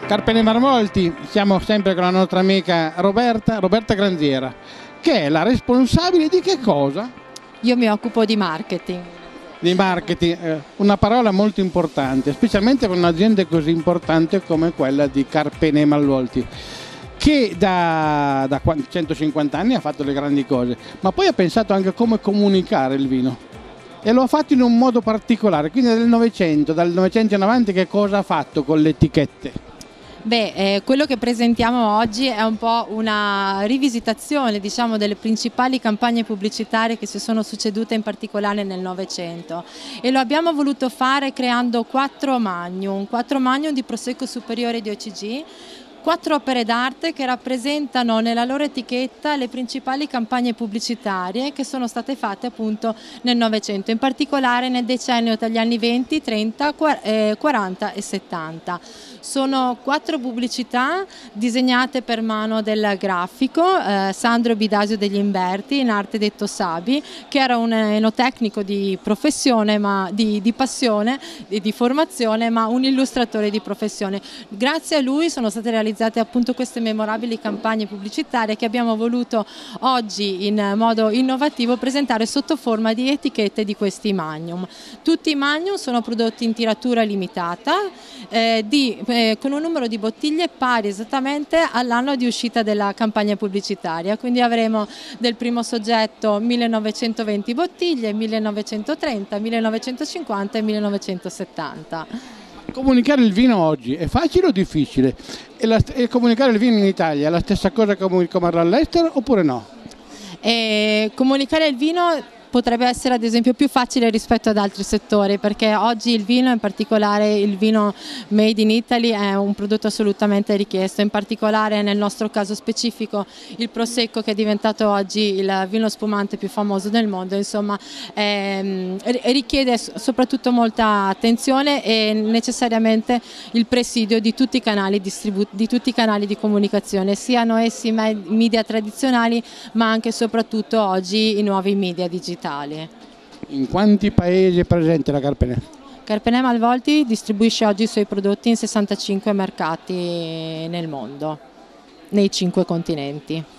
Carpene Marmolti, siamo sempre con la nostra amica Roberta Granziera, che è la responsabile di che cosa? Io mi occupo di marketing. Di marketing, una parola molto importante, specialmente per un'azienda così importante come quella di Carpene Marmolti, che da 150 anni ha fatto le grandi cose, ma poi ha pensato anche a come comunicare il vino. E lo ha fatto in un modo particolare, quindi dal Novecento in avanti che cosa ha fatto con le etichette? Quello che presentiamo oggi è un po' una rivisitazione, diciamo, delle principali campagne pubblicitarie che si sono succedute in particolare nel Novecento, e lo abbiamo voluto fare creando 4 magnum di Prosecco Superiore di OCG, 4 opere d'arte che rappresentano nella loro etichetta le principali campagne pubblicitarie che sono state fatte appunto nel Novecento, in particolare nel decennio tra gli anni 20, 30, 40 e 70. Sono 4 pubblicità disegnate per mano del grafico Sandro Bidasio degli Imberti, in arte detto Sabi, che era un enotecnico di professione, di passione e di formazione, ma un illustratore di professione. Grazie a lui sono state realizzate appunto queste memorabili campagne pubblicitarie che abbiamo voluto oggi in modo innovativo presentare sotto forma di etichette di questi magnum. Tutti i magnum sono prodotti in tiratura limitata con un numero di bottiglie pari esattamente all'anno di uscita della campagna pubblicitaria, quindi avremo del primo soggetto 1920 bottiglie, 1930, 1950 e 1970. Comunicare il vino oggi è facile o difficile? E comunicare il vino in Italia è la stessa cosa che comunicarlo all'estero oppure no? Comunicare il vino potrebbe essere ad esempio più facile rispetto ad altri settori, perché oggi il vino, in particolare il vino made in Italy, è un prodotto assolutamente richiesto, in particolare nel nostro caso specifico il Prosecco, che è diventato oggi il vino spumante più famoso del mondo, insomma richiede soprattutto molta attenzione e necessariamente il presidio di tutti i canali di comunicazione, siano essi media tradizionali ma anche e soprattutto oggi i nuovi media digitali. In quanti paesi è presente la Carpene? Carpene Marmolti distribuisce oggi i suoi prodotti in 65 mercati nel mondo, nei 5 continenti.